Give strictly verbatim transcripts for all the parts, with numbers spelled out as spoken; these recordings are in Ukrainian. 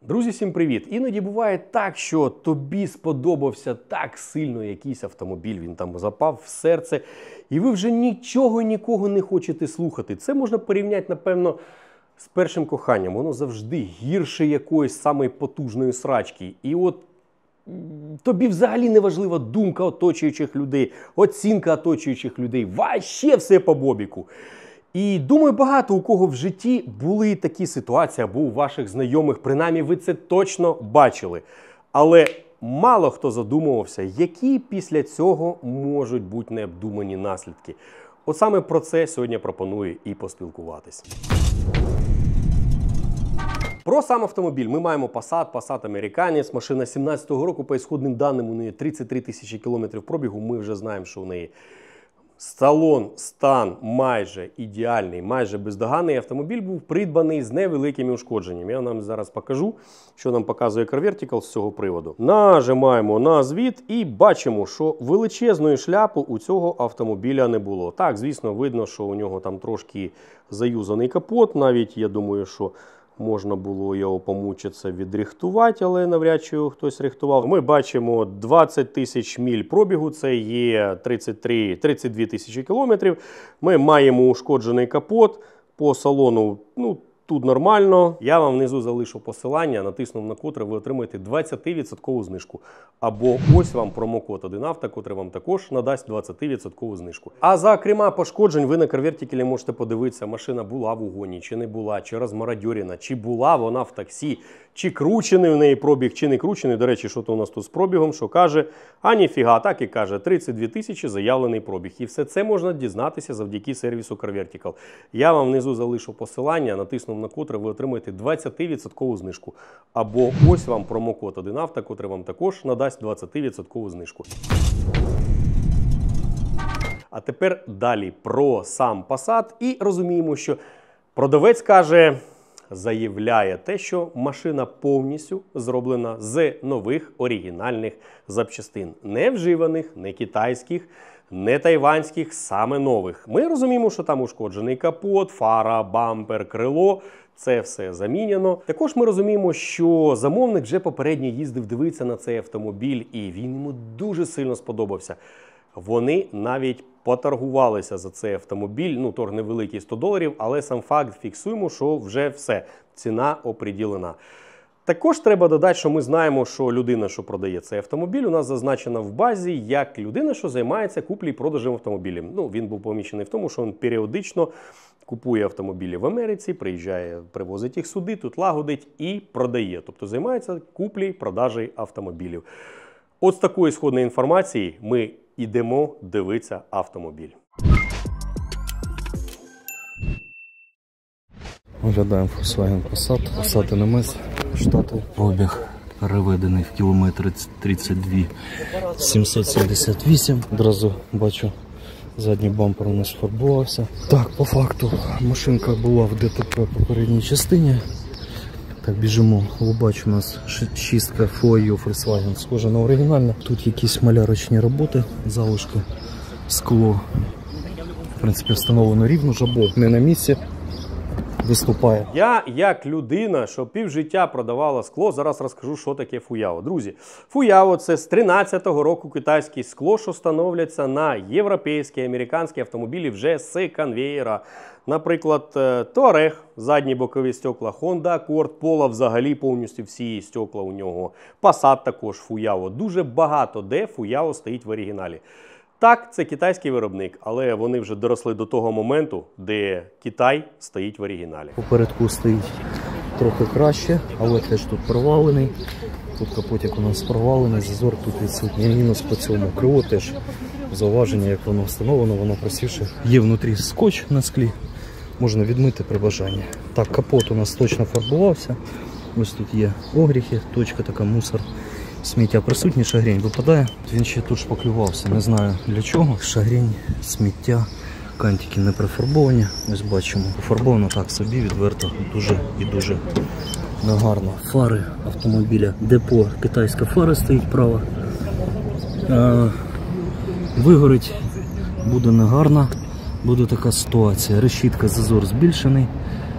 Друзі, всім привіт! Іноді буває так, що тобі сподобався так сильно якийсь автомобіль, він там запав в серце, і ви вже нічого і нікого не хочете слухати. Це можна порівняти, напевно, з першим коханням. Воно завжди гірше якоїсь самої потужної срачки. І от тобі взагалі не важлива думка оточуючих людей, оцінка оточуючих людей. Ваще все по бобіку. І думаю, багато у кого в житті були такі ситуації, або у ваших знайомих, принаймні ви це точно бачили. Але мало хто задумувався, які після цього можуть бути необдумані наслідки. От саме про це сьогодні пропоную і поспілкуватись. Про сам автомобіль. Ми маємо Passat, Passat американець, машина сімнадцятого року, по ісходним даним у неї тридцять три тисячі кілометрів пробігу, ми вже знаємо, що у неї салон, стан майже ідеальний, майже бездоганний. Автомобіль був придбаний з невеликими ушкодженнями. Я вам зараз покажу, що нам показує Car Vertical з цього приводу. Нажимаємо на звіт і бачимо, що величезної шляпи у цього автомобіля не було. Так, звісно, видно, що у нього там трошки заюзаний капот. Навіть, я думаю, що можна було його помучитися відрихтувати, але навряд чи його хтось рихтував. Ми бачимо двадцять тисяч міль пробігу, це є тридцять три, тридцять дві тисячі кілометрів. Ми маємо ушкоджений капот по салону, ну, тут нормально. Я вам внизу залишу посилання, натиснув на котре ви отримаєте двадцять відсотків знижку. Або ось вам промокод один авто, котрий вам також надасть двадцять відсотків знижку. А за окрема пошкоджень ви на Car Vertical можете подивитися, машина була в угоні, чи не була, чи розмародьорена, чи була вона в таксі, чи кручений у неї пробіг, чи не кручений. До речі, що то у нас тут з пробігом, що каже, а ніфіга, так і каже, тридцять дві тисячі заявлений пробіг. І все це можна дізнатися завдяки сервісу Car Vertical. Я вам внизу залишу посилання, натиснув на котре ви отримаєте двадцять відсотків знижку. Або ось вам промокод один авто, котрий вам також надасть двадцять відсотків знижку. А тепер далі про сам Passat. І розуміємо, що продавець каже, заявляє те, що машина повністю зроблена з нових оригінальних запчастин. Не вживаних, не китайських, не тайванських, саме нових. Ми розуміємо, що там ушкоджений капот, фара, бампер, крило. Це все замінено. Також ми розуміємо, що замовник вже попередньо їздив дивитися на цей автомобіль, і він йому дуже сильно сподобався. Вони навіть поторгувалися за цей автомобіль, ну, торг невеликий, сто доларів, але сам факт фіксуємо, що вже все, ціна оприділена. Також треба додати, що ми знаємо, що людина, що продає цей автомобіль, у нас зазначена в базі як людина, що займається куплею і продажем автомобілів. Ну, він був помічений в тому, що він періодично купує автомобілі в Америці, приїжджає, привозить їх сюди, тут лагодить і продає. Тобто займається куплею, продажею автомобілів. От з такої сходної інформації ми йдемо дивитися автомобіль. Оглядаємо Volkswagen Passat, Passat ен ем ес, штату. Пробіг переведений в кілометри тридцять два тисячі сімсот сімдесят вісім. Одразу бачу, задній бампер у нас фарбувався. Так, по факту, машинка була в ДТП попередній частині. Так, біжимо. Бачу, у нас шістка Фою Volkswagen, схожа на оригінальну. Тут якісь малярочні роботи, залишки, скло. В принципі, встановлено рівно, жабо не на місці. Виступає. Я, як людина, що півжиття продавала скло, зараз розкажу, що таке фуяо. Друзі, фуяо – це з тринадцятого року китайське скло, що становляться на європейські, американські автомобілі вже з конвеєра. Наприклад, Touareg, задні бокові стекла, Honda Accord, Polo взагалі повністю всі стекла у нього. Passat також фуяо. Дуже багато де фуяо стоїть в оригіналі. Так, це китайський виробник, але вони вже доросли до того моменту, де Китай стоїть в оригіналі. Попередку стоїть трохи краще, але теж тут провалений. Тут капотик у нас провалений, зазор тут відсутній. Мінус по цьому. Крило теж зауваження, як воно встановлено, воно просівше. Є внутрі скотч на склі, можна відмити при бажанні. Так, капот у нас точно фарбувався. Ось тут є огріхи, точка така, мусор. Сміття присутнє, шагрень випадає. Він ще тут шпаклювався, не знаю для чого. Шагрень, сміття, кантики не прифарбовані. Ось бачимо. Пофарбовано так собі, відверто, дуже і дуже негарно. Фари автомобіля, депо, китайська фара стоїть права. Е, вигорить, буде негарно, буде така ситуація. Решітка, зазор збільшений.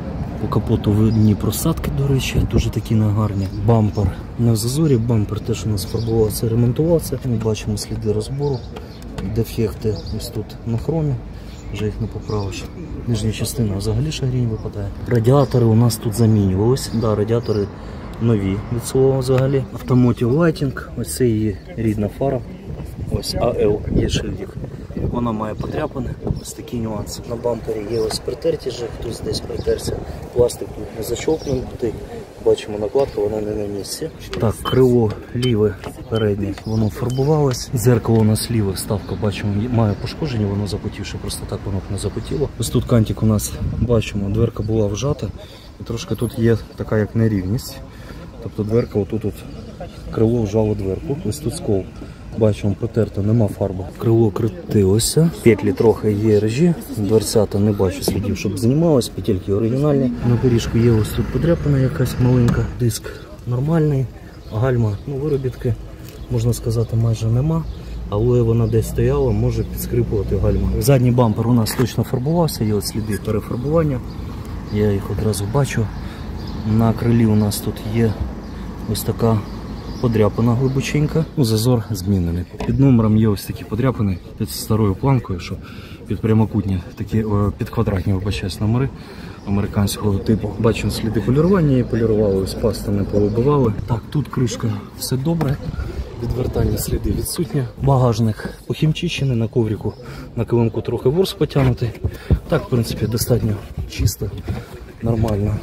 По капоту видні просадки, до речі, дуже такі негарні. Бампер не в зазорі, бампер теж у нас фарбувався, ремонтувався. Ми бачимо сліди розбору, дефекти ось тут на хромі, вже їх не поправиш. Нижня частина взагалі шагрінь випадає. Радіатори у нас тут замінювалися, да, радіатори нові від слова взагалі. Automotive Lighting, ось це її рідна фара, ось а ел, є шильдик. Вона має подряпини, ось такі нюанси. На бампері є ось притерті же, хтось десь притерся. Пластик тут не защолкнутий. Бачимо накладку, вона не на місці. Так, крило ліве переднє, воно фарбувалось. Дзеркало у нас ліве, вставка, бачимо, має пошкодження, воно запотівши, просто так воно не запотіло. Ось тут кантик у нас, бачимо, дверка була вжата. І трошки тут є така як нерівність. Тобто дверка, отут от крило вжало дверку, ось тут скол. Бачимо, протерто, нема фарби. Крило крутилося, петлі трохи є режі, дверцята не бачу слідів, щоб знімалось, петельки оригінальні. На поріжку є ось тут подряпина якась маленька, диск нормальний, гальма, ну виробітки, можна сказати, майже нема. Але вона десь стояла, може підскрипувати гальма. Задній бампер у нас точно фарбувався, є от сліди перефарбування, я їх одразу бачу. На крилі у нас тут є ось така подряпина глибоченька, ну, зазор змінений. Під номером є ось такі подряпини під старою планкою, що під прямокутні, такі під квадратні, вибачаюсь, номери американського типу. Бачимо сліди полірування, її полірували, ось пастами повибивали. Так, тут кришка, все добре. Відвертальні сліди відсутні. Багажник похімчищений, на коврику, на килимку трохи ворс потягнутий. Так, в принципі, достатньо чисто, нормально.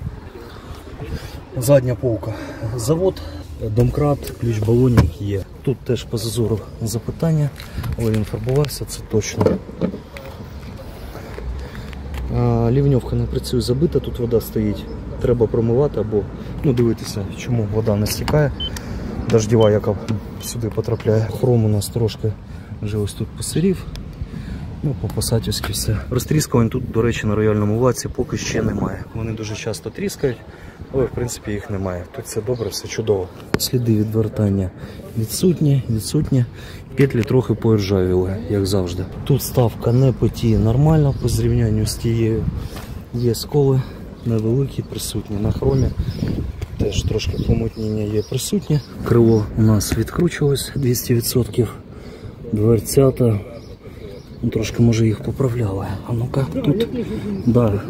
Задня полка. Завод, домкрат, ключ балонів є. Тут теж по зазору запитання, але він фарбувався, це точно. Лівньовка не працює, забита, тут вода стоїть. Треба промивати або ну, дивитися, чому вода не стікає. Дождєва, яка сюди потрапляє. Хром у нас трошки вже ось тут посирів. Ну, по посадівськи все. Розтріскувань тут, до речі, на рояльному лаці поки ще немає. Вони дуже часто тріскають, але в принципі їх немає. Тут все добре, все чудово. Сліди відвертання відсутні, відсутні. Петлі трохи поіржавіли, як завжди. Тут ставка не потіє нормально по зрівнянню з тією. Є сколи невеликі, присутні на хромі. Теж трошки помутнення є присутнє. Крило у нас відкручувалось двісті відсотків. Дверцята. Ну, трошки, може, їх поправляли. А ну-ка, тут, да,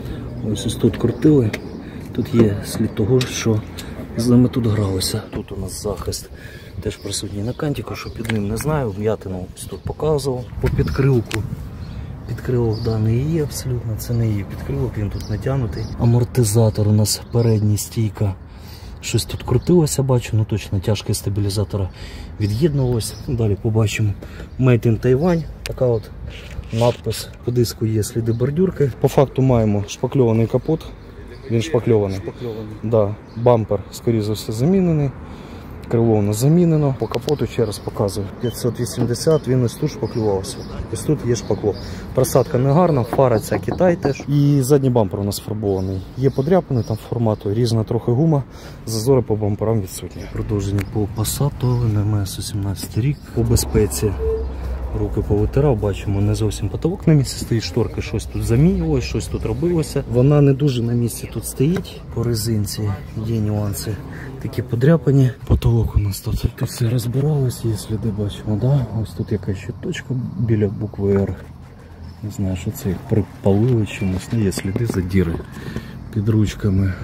ось ось тут крутили. Тут є слід того, що з ними тут гралося. Тут у нас захист теж присутній на кантику, що під ним не знаю. Вм'ятину ось тут показував. По підкрилку. Підкрилок даний є абсолютно, це не є підкрилок, він тут натягнутий. Амортизатор у нас передній, стійка. Щось тут крутилося, бачу, ну точно тяжкість стабілізатора від'єднувалося. Далі побачимо Made in Taiwan, така от надпис. По диску є сліди бордюрки. По факту маємо шпакльований капот, він шпакльований. Шпакльований. Да, бампер, скоріше за все, замінений. Крило у нас замінено. По капоту ще раз показую. п'ятсот вісімдесят, він ось тут шпаклювався. Ось тут є шпакло. Просадка не гарна, фара ця Китай теж. І задній бампер у нас фарбований. Є подряпини там формату, різна трохи гума. Зазори по бамперам відсутні. Продовження по Passat, ен ем ес сімнадцятий рік. По безпеці руки повитирав, бачимо, не зовсім потолок на місці стоїть, шторки, щось тут замінювалося, щось тут робилося. Вона не дуже на місці тут стоїть. По резинці є нюанси. Такі подряпані. Потолок у нас тут. Тут все розбиралось, є сліди, бачимо, да? Ось тут якась ще точка біля букви Р. Не знаю, що це їх припалили чимось. Є сліди задіри під ручками.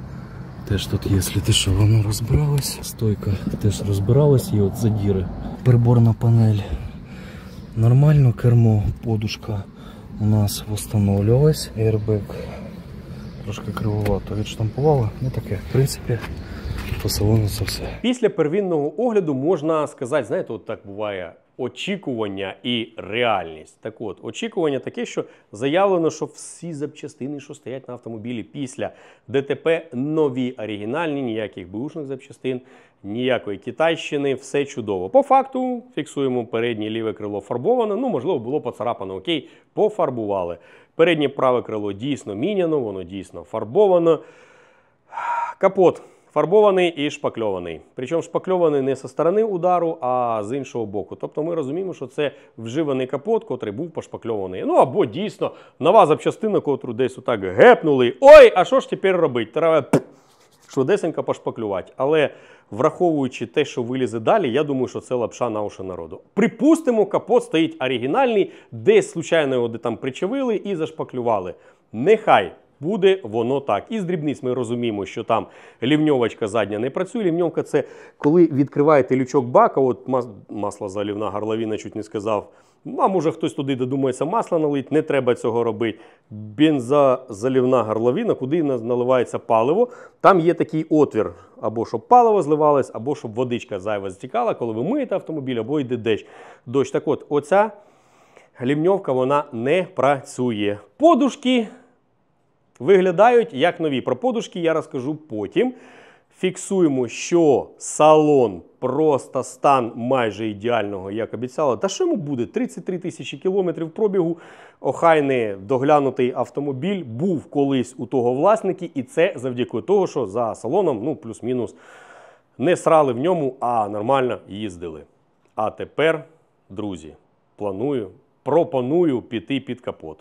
Теж тут є сліди, що воно розбиралось. Стойка теж розбиралась, є от задіри. Приборна панель. Нормально, кермо, подушка у нас встановлювалась. Airbag трошки кривовато відштампували. Ну таке, в принципі, по салону це все. Після первинного огляду можна сказати, знаєте, от так буває, очікування і реальність. Так от, очікування таке, що заявлено, що всі запчастини, що стоять на автомобілі після ДТП, нові, оригінальні, ніяких беушних запчастин, ніякої китайщини, все чудово. По факту, фіксуємо, переднє ліве крило фарбоване, ну, можливо, було поцарапано, окей, пофарбували. Переднє праве крило дійсно міняно, воно дійсно фарбовано. Капот фарбований і шпакльований. Причому шпакльований не зі сторони удару, а з іншого боку. Тобто ми розуміємо, що це вживаний капот, котрий був пошпакльований. Ну або дійсно нова запчастина, котру десь отак гепнули. Ой, а що ж тепер робити? Треба швидесенько пошпаклювати. Але враховуючи те, що вилізе далі, я думаю, що це лапша на уші народу. Припустимо, капот стоїть оригінальний, десь случайно його де там причавили і зашпаклювали. Нехай буде воно так. Із дрібниць ми розуміємо, що там лівньовочка задня не працює. Лівньовка – це коли відкриваєте лючок бака, от масло залівна горловина, чуть не сказав, а може хтось туди додумається масло налить, не треба цього робити. Бензозалівна горловина, куди наливається паливо, там є такий отвір, або щоб паливо зливалось, або щоб водичка зайва стікала, коли ви миєте автомобіль, або йде дощ. дощ. Так от, оця лівньовка, вона не працює. Подушки виглядають як нові. Про подушки я розкажу потім. Фіксуємо, що салон просто стан майже ідеального, як обіцяли. Та що йому буде? тридцять три тисячі кілометрів пробігу. Охайний доглянутий автомобіль був колись у того власника. І це завдяки того, що за салоном, ну, плюс-мінус, не срали в ньому, а нормально їздили. А тепер, друзі, планую, пропоную піти під капот.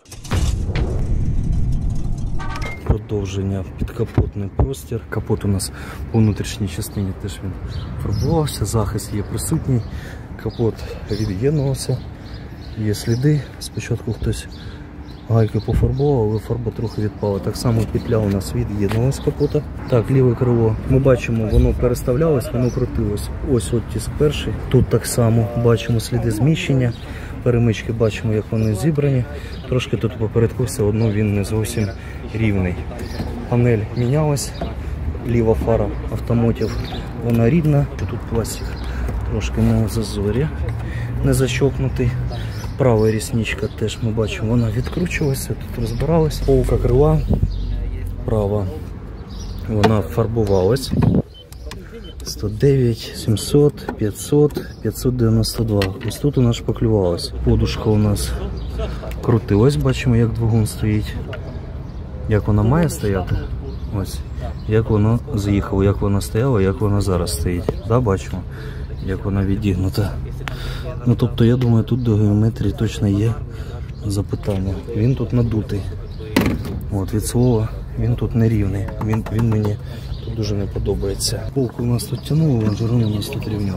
Продовження підкапотний простір. Капот у нас у внутрішній частині теж він фарбувався, захист є присутній, капот від'єднувався, є сліди. Спочатку хтось гайки пофарбував, але фарба трохи відпала. Так само петля у нас від'єднувалась капота. Так, ліве крило ми бачимо, воно переставлялось, воно крутилось. Ось оттиск перший. Тут так само бачимо сліди зміщення. Перемички бачимо, як вони зібрані. Трошки тут попередку все одно він не зовсім рівний. Панель мінялась. Ліва фара автомотів, вона рідна. Тут пластик трошки на зазорі, не защокнутий. Права рісничка теж ми бачимо, вона відкручувалася, тут розбиралась. Полка крила права, вона фарбувалась. сто дев'ять, сімсот, п'ятсот, п'ятсот дев'яносто два. Ось тут у нас шпаклювалась. Подушка у нас крутилась, бачимо, як двигун стоїть. Як вона має стояти. Ось. Як вона з'їхала, як вона стояла, як вона зараз стоїть. Да, бачимо, як вона відігнута. Ну, тобто, я думаю, тут до геометрії точно є запитання. Він тут надутий. От, від слова, він тут нерівний. Він, він мені тут дуже не подобається. Полку у нас тут тянуло, лонжерон у нас тут рівняв.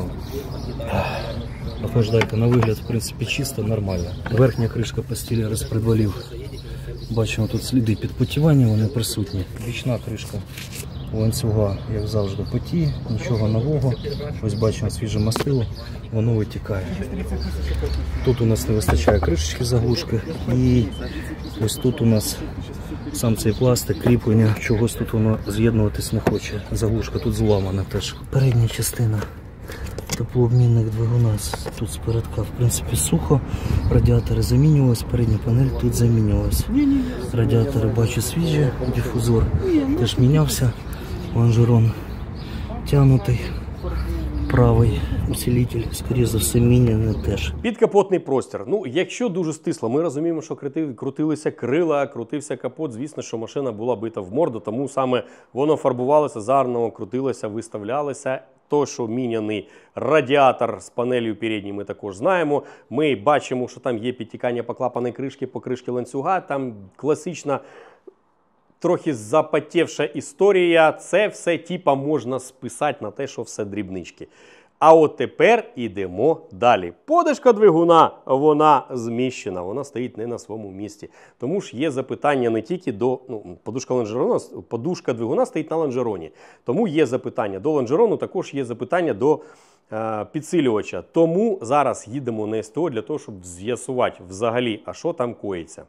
Охлаждайка на вигляд, в принципі, чисто, нормально. Верхня кришка постілі розпредвалів. Бачимо тут сліди підпотівання, вони присутні. Бічна кришка ланцюга, як завжди, потіє, нічого нового. Ось бачимо свіже мастило, воно витікає. Тут у нас не вистачає кришечки заглушки. І ось тут у нас сам цей пластик, кріплення, чогось тут воно з'єднуватись не хоче. Заглушка тут зламана теж. Передня частина теплообмінник двигуна тут спередка, в принципі, сухо. Радіатори замінювалися, передня панель тут замінювалася. Радіатори бачу свіжі, дифузор теж мінявся. Лонжерон тягнутий, правий усилитель, скоріше за все, міняний теж. Підкапотний простір. Ну, якщо дуже стисло, ми розуміємо, що крутилися крила, крутився капот, звісно, що машина була бита в морду, тому саме воно фарбувалося, заново крутилося, виставлялося. То, що міняний радіатор з панелью передньої, ми також знаємо. Ми бачимо, що там є підтікання по клапанній кришки, по кришці ланцюга. Там класична, трохи запотівша історія. Це все типа можна списати на те, що все дрібнички. А от тепер ідемо далі. Подушка двигуна, вона зміщена, вона стоїть не на своєму місці. Тому ж є запитання не тільки до, ну, подушка лонжерона, подушка двигуна стоїть на лонжероні. Тому є запитання до лонжерону, також є запитання до е, підсилювача. Тому зараз їдемо на СТО для того, щоб з'ясувати взагалі, а що там коїться.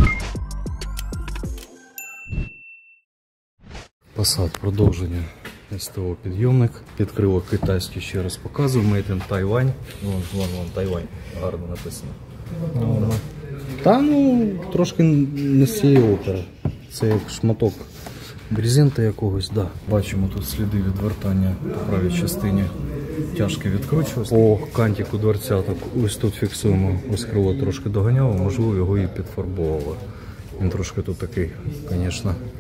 Passat, продовження. СТО підйомник, підкрило китайське, ще раз показую, Made in Taiwan. Вон, вон, вон, Тайвань, гарно написано. Вон. Та ну, трошки не з цієї опери. Це як шматок брезента якогось, да. Бачимо тут сліди відвертання по правій частині. Тяжко відкручувалось. По кантику дверця, так ось тут фіксуємо, ось крило трошки доганяло, можливо його і підфарбовувало. Він трошки тут такий, звісно,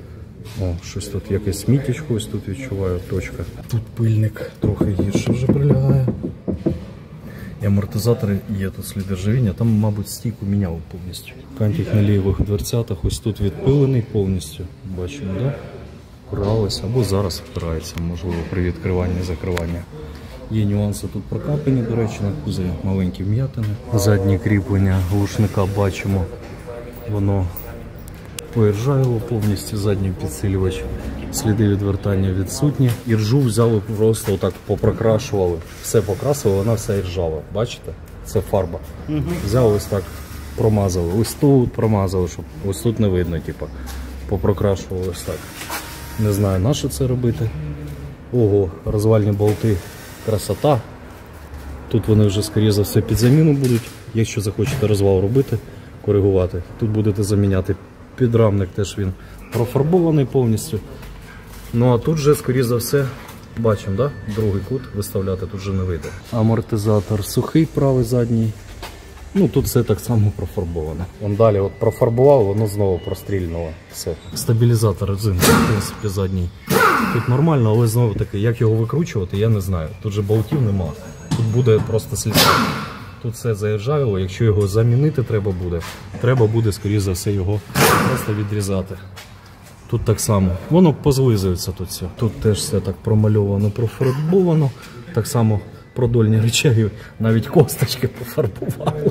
О, щось тут якесь мітечко, ось тут відчуваю, точка. Тут пильник трохи гірше вже прилягає. І амортизатори є, тут слід ржавіння, там, мабуть, стійку міняв повністю. Кантик на лівих дверцятах, ось тут відпилений повністю, бачимо, да? Впиралися, або зараз впирається, можливо, при відкриванні і закриванні. Є нюанси тут прокапані, до речі, на кузові маленькі вм'ятини. Заднє кріплення глушника бачимо, воно поіржавіло повністю, задній підсилювач, сліди відвертання відсутні. Іржу взяли просто отак попрокрашували, все покрасили, вона вся іржава, бачите? Це фарба. Угу. Взяли ось так, промазали, ось тут промазали, щоб ось тут не видно, типу, попрокрашували ось так. Не знаю, на що це робити. Ого, розвальні болти, красота. Тут вони вже, скоріше за все, під заміну будуть. Якщо захочете розвал робити, коригувати, тут будете заміняти підрамник, теж він профарбований повністю. Ну а тут же, скоріше за все, бачимо, да? Другий кут виставляти тут вже не вийде. Амортизатор сухий, правий задній. Ну тут все так само профарбоване. Вон далі от профарбував, воно знову прострільнуло. Все. Стабілізатор резини, в принципі, задній. Тут нормально, але знову таки, як його викручувати, я не знаю. Тут же болтів нема. Тут буде просто слід. Тут все заіржавіло, якщо його замінити треба буде, треба буде, скоріше за все, його просто відрізати. Тут так само. Воно позлизується тут все. Тут теж все так промальовано, профарбовано. Так само продольні речаги, навіть косточки пофарбували.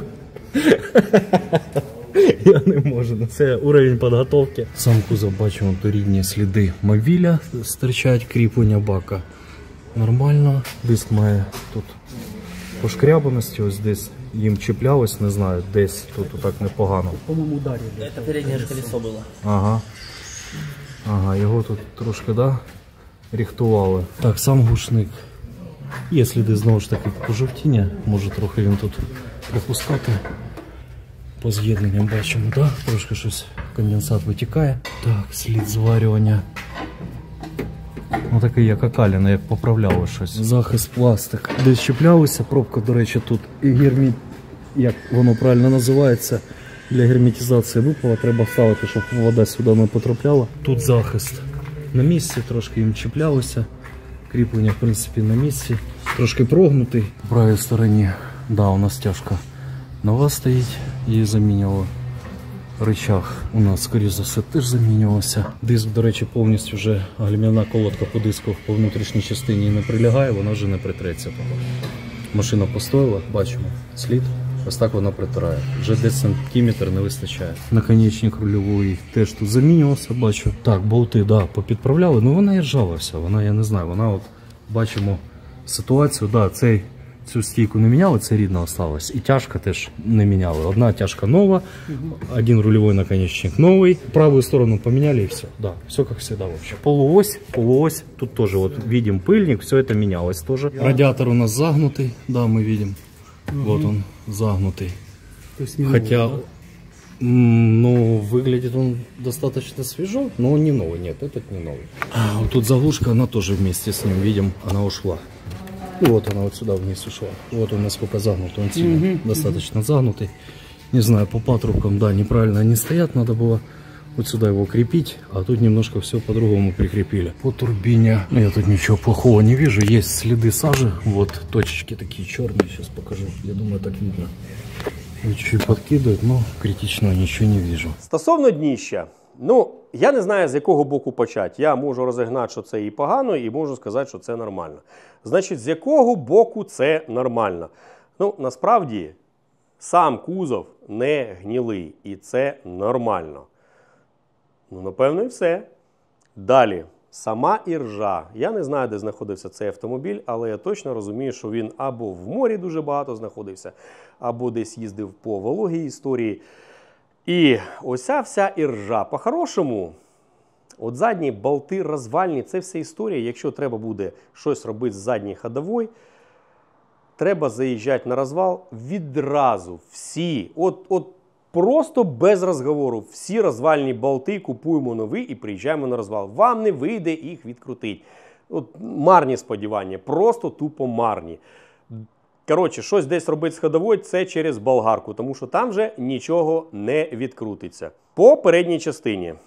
Я не можу. Це уровень підготовки. Сам кузов бачимо, то рідні сліди мобіля стирчать, кріплення бака. Нормально. Диск має тут пошкрябаності, ось десь їм чіплялось, не знаю, десь тут так непогано. По-моєму, ударі. Це переднє ж колесо було. Ага. Ага, його тут трошки, да, рихтували. Так, сам глушник. Є сліди, знову ж таки, пожовтіння. Може трохи він тут пропускати. По з'єднанням бачимо, да? Трошки щось, конденсат витікає. Так, слід зварювання. Ось такий, як окаліна, як поправляли щось. Захист пластик. Десь чіплялися, пробка, до речі, тут і герміт, як воно правильно називається, для герметизації випала, треба вставити, щоб вода сюди не потрапляла. Тут захист на місці, трошки їм чіплялося. Кріплення, в принципі, на місці. Трошки прогнутий. В правій стороні, да, у нас тяжка нова стоїть, її замінювали. Рычаг у нас, скоріше за все, теж замінювався. Диск, до речі, повністю вже гальмівна колодка по диску по внутрішній частині не прилягає, вона вже не притреться. Машина постояла, бачимо слід, ось так вона притирає. Вже десь сантиметр не вистачає. Наконечник рульовий теж тут замінювався, бачу. Так, болти, да, попідправляли, ну вона і ржава вся, вона, я не знаю, вона от, бачимо ситуацію, да, цей цю стійку не міняли, це рідна осталась. І тяжка теж не міняли. Одна тяжка нова, один рулевой наконечник новий. Правую сторону поміняли і все. Да, все как всегда вообще. Полуось, полуось. Тут тоже вот видим пыльник, все это менялось тоже. Радиатор у нас загнутый, да, мы видим. Угу. Вот он загнутый. Хотя, ну, выглядит он достаточно свежо, но он не новый. Нет, этот не новый. А, вот тут заглушка, она тоже вместе с ним, видим, она ушла. И вот она вот сюда вниз ушла. Вот он насколько загнут. Он сильно, mm-hmm. достаточно загнутый. Не знаю, по патрубкам, да, неправильно они стоят. Надо было вот сюда его крепить. А тут немножко все по-другому прикрепили. По турбине я тут ничего плохого не вижу. Есть следы сажи. Вот точечки такие черные. Сейчас покажу. Я думаю, так видно. Чуть-чуть подкидывают, но критичного ничего не вижу. Стосовно дніща. Ну, я не знаю, з якого боку почати. Я можу розігнати, що це і погано, і можу сказати, що це нормально. Значить, з якого боку це нормально? Ну, насправді, сам кузов не гнилий, і це нормально. Ну, напевно, і все. Далі. Сама іржа. Я не знаю, де знаходився цей автомобіль, але я точно розумію, що він або в морі дуже багато знаходився, або десь їздив по вологій історії. І ося вся іржа. По-хорошому, от задні болти розвальні, це вся історія. Якщо треба буде щось робити з задньої ходової, треба заїжджати на розвал відразу. Всі. От, от просто без розговору. Всі розвальні болти купуємо нові і приїжджаємо на розвал. Вам не вийде їх відкрутити. От марні сподівання. Просто тупо марні. Коротше, щось десь робити з ходовою – це через болгарку, тому що там вже нічого не відкрутиться. По передній частині.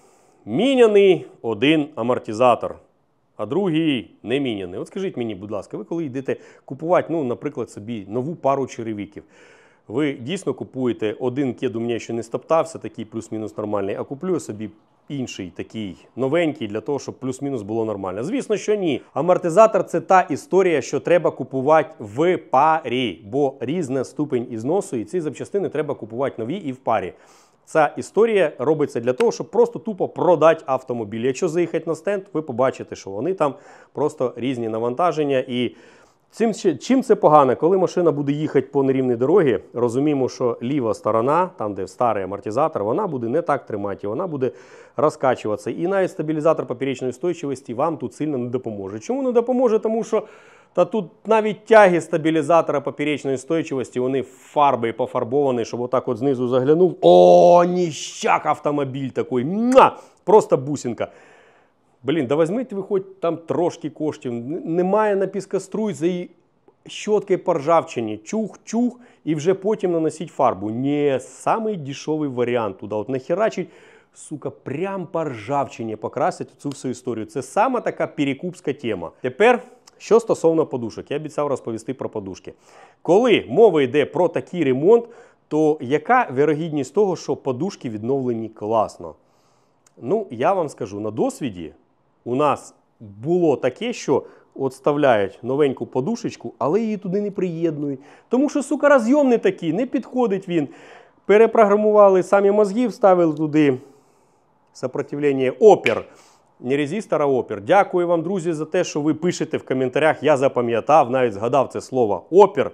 міняний один амортизатор, а другий не міняний. От скажіть мені, будь ласка, ви коли йдете купувати, ну, наприклад, собі нову пару черевиків, ви дійсно купуєте один кед, у мене ще не стоптався, такий плюс-мінус нормальний, а куплю собі інший такий новенький для того, щоб плюс-мінус було нормально? Звісно, що ні. Амортизатор – це та історія, що треба купувати в парі, бо різна ступень ізносу, і ці запчастини треба купувати нові і в парі. Ця історія робиться для того, щоб просто тупо продати автомобіль. Якщо заїхати на стенд, ви побачите, що вони там просто різні навантаження. І цим, чим це погано? Коли машина буде їхати по нерівній дорогі, розуміємо, що ліва сторона, там де старий амортизатор, вона буде не так тримати, вона буде розкачуватися. І навіть стабілізатор поперечної устойчивості вам тут сильно не допоможе. Чому не допоможе? Тому що та тут навіть тяги стабілізатора поперечної устойчивості, вони фарбою пофарбовані, щоб отак от знизу заглянув. О, ніщак автомобіль такий, муа! Просто бусинка. Блін, да візьміть ви хоч там трошки коштів, немає на піскоструй, за її щоткою по ржавчині, чух-чух і вже потім наносить фарбу. Ні, самий дешевий варіант туди от нахерачить, сука, прям по ржавчині покрасить цю всю історію. Це сама така перекупська тема. Тепер, що стосовно подушок, я обіцяв розповісти про подушки. Коли мова йде про такий ремонт, то яка вірогідність того, що подушки відновлені класно? Ну, я вам скажу, на досвіді у нас було таке, що от вставляють новеньку подушечку, але її туди не приєднують. Тому що, сука, розйом не такий, не підходить він. Перепрограмували самі мозги, вставили туди сопротивлення опір. Не резистор, а опір. Дякую вам, друзі, за те, що ви пишете в коментарях. Я запам'ятав, навіть згадав це слово опір.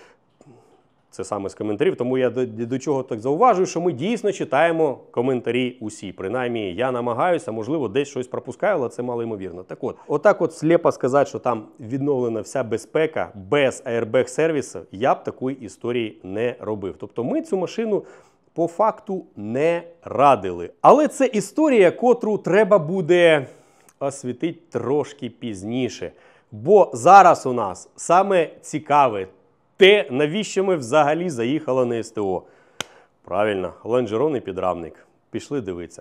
Це саме з коментарів, тому я до, до чого так зауважую, що ми дійсно читаємо коментарі усі. Принаймні, я намагаюся, можливо, десь щось пропускаю, але це малоймовірно. Так от, отак от сліпо сказати, що там відновлена вся безпека без аербег-сервісу, я б такої історії не робив. Тобто ми цю машину по факту не радили. Але це історія, котру треба буде освітити трошки пізніше. Бо зараз у нас саме цікаве те, навіщо ми взагалі заїхали на ес те о. Правильно, лонжеронний підрамник. Пішли дивитися.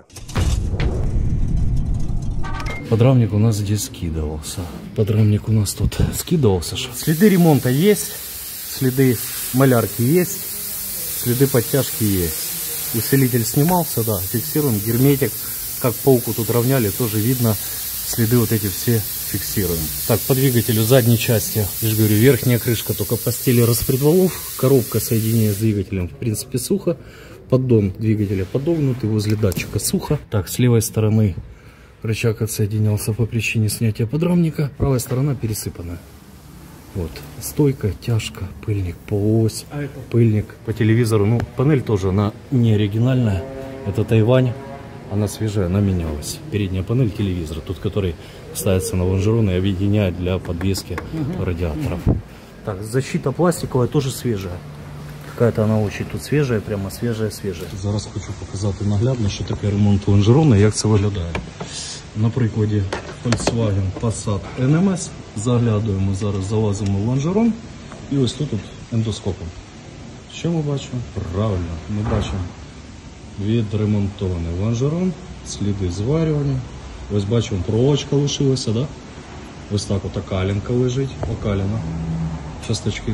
Подрамник у нас здесь скидывался. Подрамник у нас тут скидывался. Следы ремонта есть, следы малярки есть, следы подтяжки есть. Усилитель снимался, да, фиксируем. Герметик, как полку тут равняли, тоже видно. Следы вот эти все фиксируем. Так, по двигателю задней части, я же говорю, верхняя крышка только по стиле распредвалов. Коробка соединения с двигателем, в принципе, сухо. Поддон двигателя подогнутый, возле датчика сухо. Так, с левой стороны рычаг отсоединялся по причине снятия подрамника. Правая сторона пересыпана. Вот, стойка, тяжка, пыльник, полуось, а пыльник. По телевизору, ну, панель тоже, она не оригинальная. Это Тайвань. Она свежая, она менялась. Передняя панель телевизора, тут который ставится на лонжероны и объединяет для подвески угу. радиаторов. Так, защита пластиковая тоже свежая. Какая-то она очень тут свежая, прямо свежая-свежая. Зараз хочу показати наглядно, що таке ремонт лонжерона і як це виглядає. На прикладі Volkswagen Passat ен ем ес заглядуємо, зараз залазимо в лонжерон і ось тут, тут ендоскопом. Що ми бачимо? Правильно, ми бачимо відремонтований лонжерон, сліди зварювання. Ось бачимо, проволочка лишилася, да? Ось так от окалінка лежить, окаліна, часточки.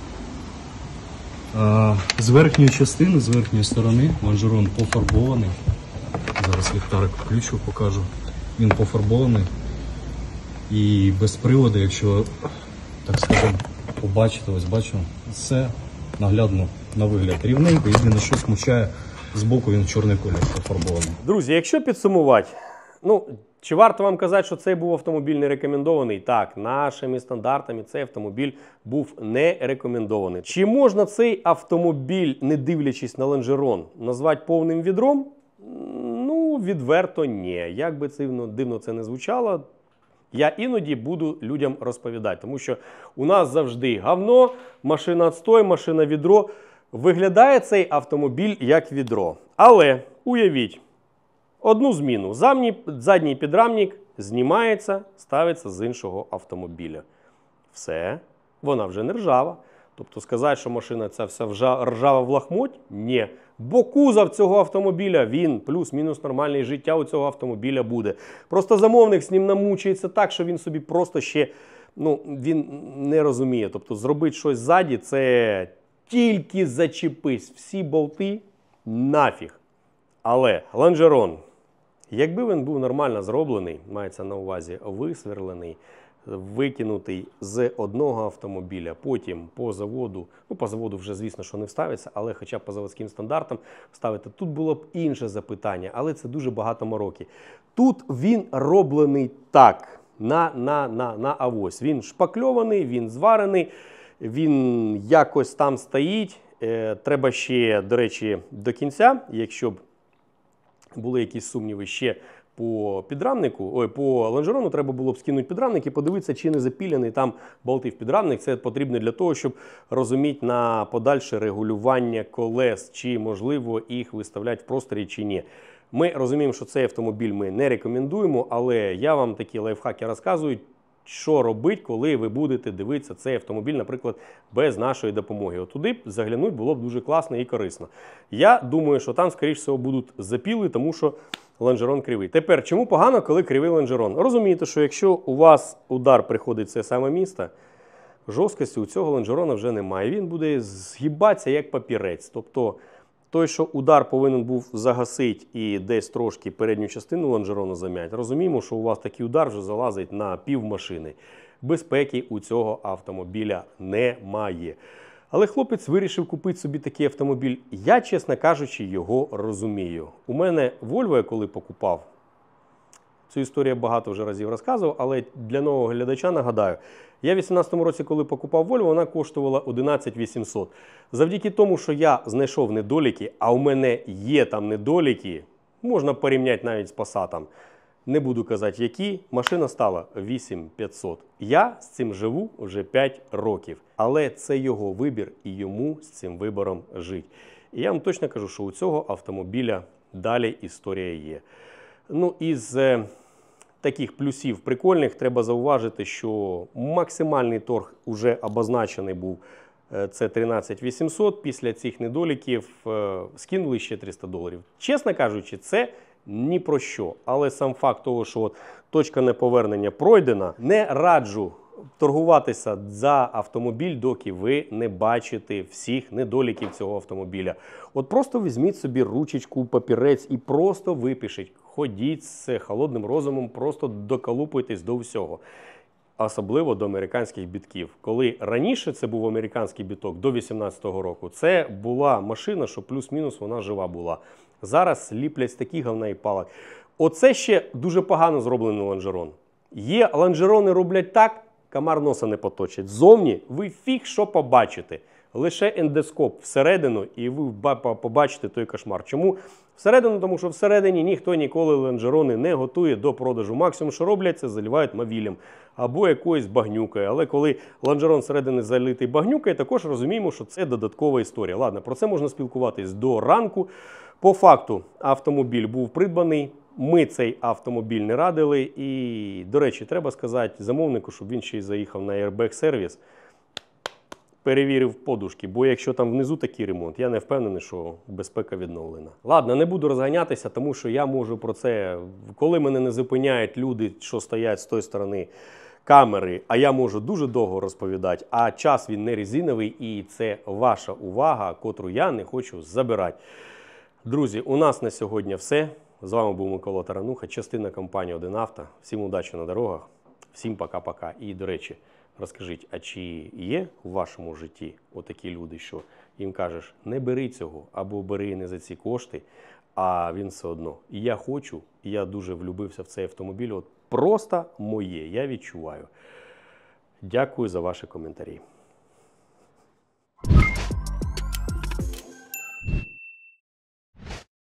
А, з верхньої частини, з верхньої сторони лонжерон пофарбований. Зараз ліхтарик включу, покажу. Він пофарбований. І без приводу, якщо, так скажемо, побачите, ось бачимо, все наглядно на вигляд рівненько. Єдине, що смущає, збоку він чорний колір пофарбований. Друзі, якщо підсумувати, ну, чи варто вам казати, що цей був автомобіль не рекомендований? Так, нашими стандартами цей автомобіль був не рекомендований. Чи можна цей автомобіль, не дивлячись на лонжерон, назвати повним відром? Ну, відверто ні. Як би дивно, дивно це не звучало, я іноді буду людям розповідати. Тому що у нас завжди говно, машина отстой, машина відро. Виглядає цей автомобіль як відро. Але, уявіть, одну зміну. Задній, задній підрамник знімається, ставиться з іншого автомобіля. Все, вона вже не ржава. Тобто сказати, що машина ця вся вжа- ржава в лахмоть? Ні. Бо кузов цього автомобіля, він плюс-мінус нормальне життя у цього автомобіля буде. Просто замовник з ним намучується так, що він собі просто ще, ну, він не розуміє. Тобто зробити щось ззаді, це тільки зачепись. Всі болти нафіг. Але лонжерон, якби він був нормально зроблений, мається на увазі висверлений, викинутий з одного автомобіля, потім по заводу, ну по заводу вже звісно, що не вставиться, але хоча б по заводським стандартам вставити, тут було б інше запитання, але це дуже багато мороки. Тут він роблений так, на, на, на, на авось. Він шпакльований, він зварений, він якось там стоїть. Е, треба ще, до речі, до кінця, якщо б були якісь сумніви ще по підрамнику, ой, по лонжерону, треба було б скинути підрамник і подивитися, чи не запіляний там болти в підрамник. Це потрібно для того, щоб розуміти на подальше регулювання колес, чи можливо їх виставляти в просторі, чи ні. Ми розуміємо, що цей автомобіль ми не рекомендуємо, але я вам такі лайфхаки розказую, що робити, коли ви будете дивитися цей автомобіль, наприклад, без нашої допомоги. От туди заглянути було б дуже класно і корисно. Я думаю, що там, скоріш всього, будуть запіли, тому що лонжерон кривий. Тепер, чому погано, коли кривий лонжерон? Розумієте, що якщо у вас удар приходить в це саме місто, жорсткості у цього лонжерона вже немає. Він буде згибатися як папірець. Тобто той, що удар повинен був загасити і десь трошки передню частину лонжерону зам'яти, розуміємо, що у вас такий удар вже залазить на пів машини. Безпеки у цього автомобіля немає. Але хлопець вирішив купити собі такий автомобіль. Я, чесно кажучи, його розумію. У мене Volvo, я коли покупав, цю історію я багато вже разів розказував, але для нового глядача нагадаю. Я в вісімнадцятому році, коли покупав Volvo, вона коштувала одинадцять вісімсот. Завдяки тому, що я знайшов недоліки, а у мене є там недоліки, можна порівняти навіть з Passat, не буду казати які, машина стала вісім п'ятсот. Я з цим живу вже п'ять років, але це його вибір і йому з цим вибором жити. І я вам точно кажу, що у цього автомобіля далі історія є. Ну, із е, таких плюсів прикольних треба зауважити, що максимальний торг вже обозначений був, е, це тринадцять вісімсот. Після цих недоліків е, скинули ще триста доларів. Чесно кажучи, це ні про що. Але сам факт того, що от точка неповернення пройдена, не раджу торгуватися за автомобіль, доки ви не бачите всіх недоліків цього автомобіля. От просто візьміть собі ручечку, папірець і просто випишіть. Ходіть з холодним розумом, просто доколупуйтесь до всього. Особливо до американських бітків. Коли раніше це був американський біток, до вісімнадцятого року, це була машина, що плюс-мінус вона жива була. Зараз ліплять такі говна і палок. Оце ще дуже погано зроблений лонжерон. Є лонжерони роблять так, комар носа не поточить. Ззовні ви фіг що побачите. Лише ендоскоп всередину і ви побачите той кошмар. Чому? Всередину, тому що всередині ніхто ніколи лонжерони не готує до продажу. Максимум, що роблять, це заливають мавілем або якоюсь багнюкою. Але коли лонжерон всередини залитий багнюкою, також розуміємо, що це додаткова історія. Ладно, про це можна спілкуватись до ранку. По факту, автомобіль був придбаний. Ми цей автомобіль не радили. І, до речі, треба сказати замовнику, щоб він ще й заїхав на airbag-сервіс, перевірив подушки, бо якщо там внизу такий ремонт, я не впевнений, що безпека відновлена. Ладно, не буду розганятися, тому що я можу про це, коли мене не зупиняють люди, що стоять з тої сторони камери, а я можу дуже довго розповідати, а час він не резиновий і це ваша увага, котру я не хочу забирати. Друзі, у нас на сьогодні все. З вами був Микола Тарануха, частина компанії один авто. Всім удачі на дорогах, всім пока-пока. І, до речі, розкажіть, а чи є у вашому житті отакі люди, що їм кажеш, не бери цього, або бери не за ці кошти, а він все одно. І я хочу, і я дуже влюбився в цей автомобіль, от просто моє, я відчуваю. Дякую за ваші коментарі.